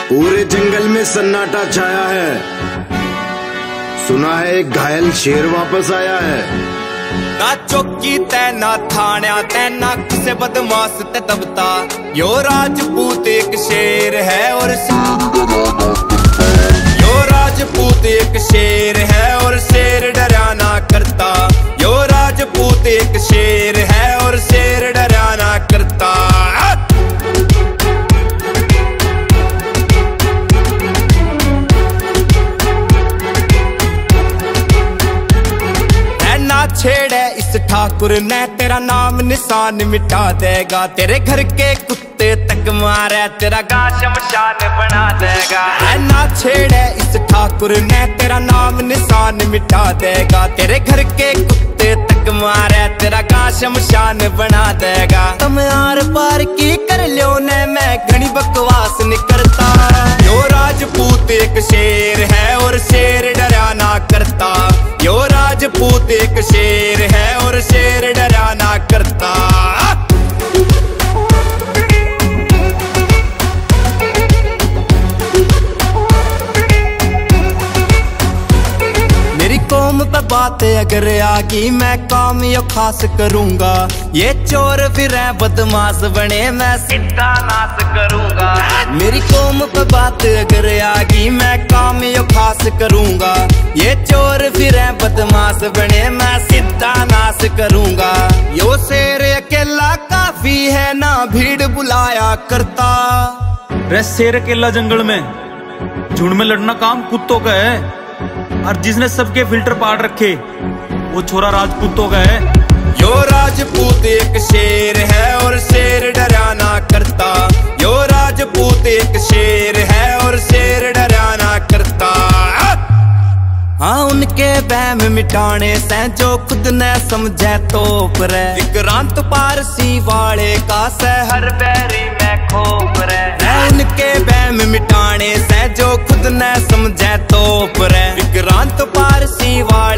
पूरे जंगल में सन्नाटा छाया है। सुना है एक घायल शेर वापस आया है। ना चौकी तै ना थाना तै ना किसे बदमाश ते दबता, यो राजपूत एक शेर है और यो राजपूत एक शेर है और शेर डरा ना करता, यो राजपूत एक शेर है और शेर डरा ना करता। छेड़े इस ठाकुर ने तेरा नाम निशान मिटा देगा, तेरे घर के कुत्ते तक मारे तेरा गाश शमशान बना देगा। ना छेड़े इस ठाकुर ने तेरा नाम निशान मिटा देगा, तेरे घर के कुत्ते तक मारे तेरा गाश शमशान बना देगा। तुम आर पार की कर लो ने मैं घनी बकवास नहीं करता, यो राजपूत एक शेर है और शेर डरा ना करता, यो राजपूत एक शेर है और शेर डरा ना करता। मेरी कौम पे बात अगर आगी मैं काम यो खास करूंगा, ये चोर फिर बदमाश बने मैं सीधा नाश करूंगा। मेरी कौम पे बात अगर आगी मैं काम यो खास करूंगा, ये चोर फिर बदमाश बने मैं सीधा नाश करूंगा। यो शेर अकेला काफी है ना भीड़ बुलाया करता। रे शेर अकेला जंगल में, झुंड में लड़ना काम कुत्तों का है, और जिसने सबके फिल्टर पाड़ रखे वो छोरा राजपूतों का है। यो राजपूत एक शेर है और शेर डरा ना करता, यो राजपूत एक शेर है और शेर डरा ना करता। हाँ उनके वहम मिटाने से जो खुद न समझे तो पर विक्रांत पारसी वाले का सहर बैरी में खोप रहे। उनके वहम मिटाने से जो खुद न समझे तो पर विक्रांत पारसी वाले